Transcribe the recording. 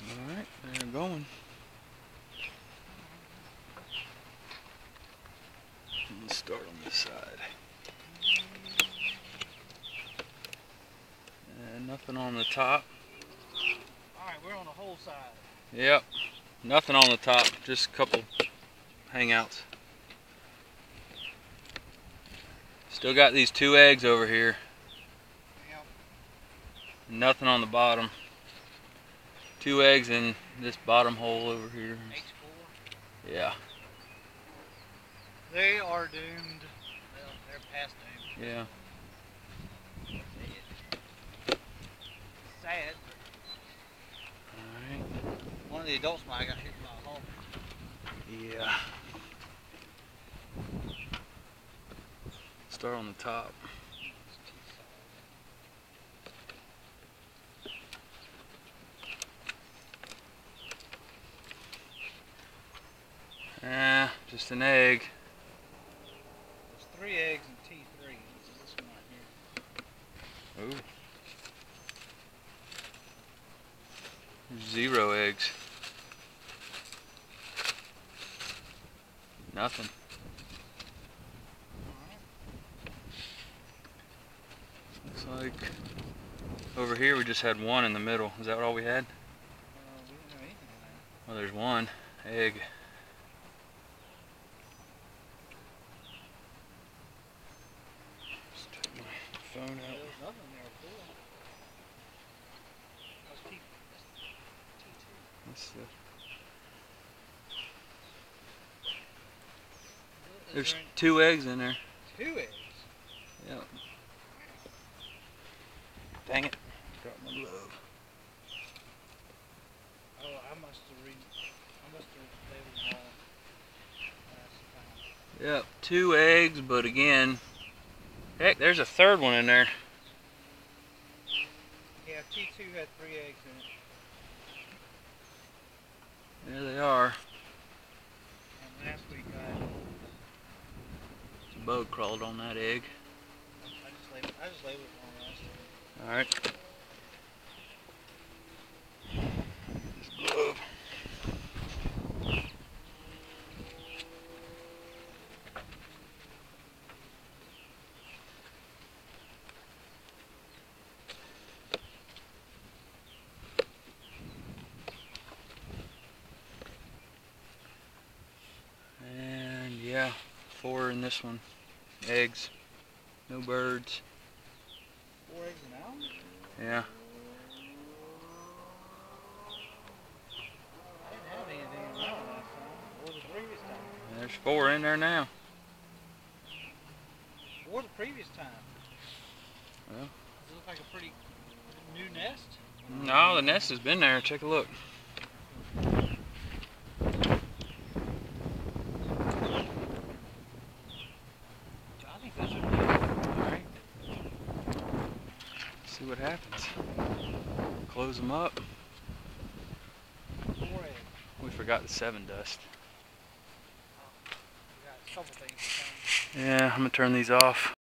Alright, they're going. Let's start on this side. And nothing on the top. Alright, we're on the whole side. Yep, nothing on the top, just a couple hangouts. Still got these 2 eggs over here. Yep. Nothing on the bottom. 2 eggs in this bottom hole over here. H4. Yeah. They are doomed. Well, they're past doomed. Yeah. Sad. Alright. One of the adults might have got hit by a hawk. Yeah. Start on the top. Just an egg. There's 3 eggs in T3. This one right here. Ooh. 0 eggs. Nothing. Looks like over here we just had 1 in the middle. Is that all we had? We didn't have anything in there. Well, there's 1 egg. Just take my phone out. There was nothing there before. That's T2. That's Is There's there any- 2 eggs in there. 2 eggs? Yep. Dang it. Dropped my glove. Oh, I must have labeled them all last time. Yep, 2 eggs, but again, heck, there's a 3rd one in there. Yeah, T2 had 3 eggs in it. There they are. And last week A bug crawled on that egg. I just labeled it wrong last time. Alright. This glove. And yeah, 4 in this one. Eggs. No birds. 4 eggs now? Yeah. I didn't have anything in that one last time. Or the previous time. There's 4 in there now. Or the previous time. Well. Does it look like a pretty new nest? No, the nest has been there. Take a look. I think those are new. Alright. See what happens. Close them up. 4 eggs. We forgot the 7 dust. We got a couple things to find. Yeah, I'm gonna turn these off.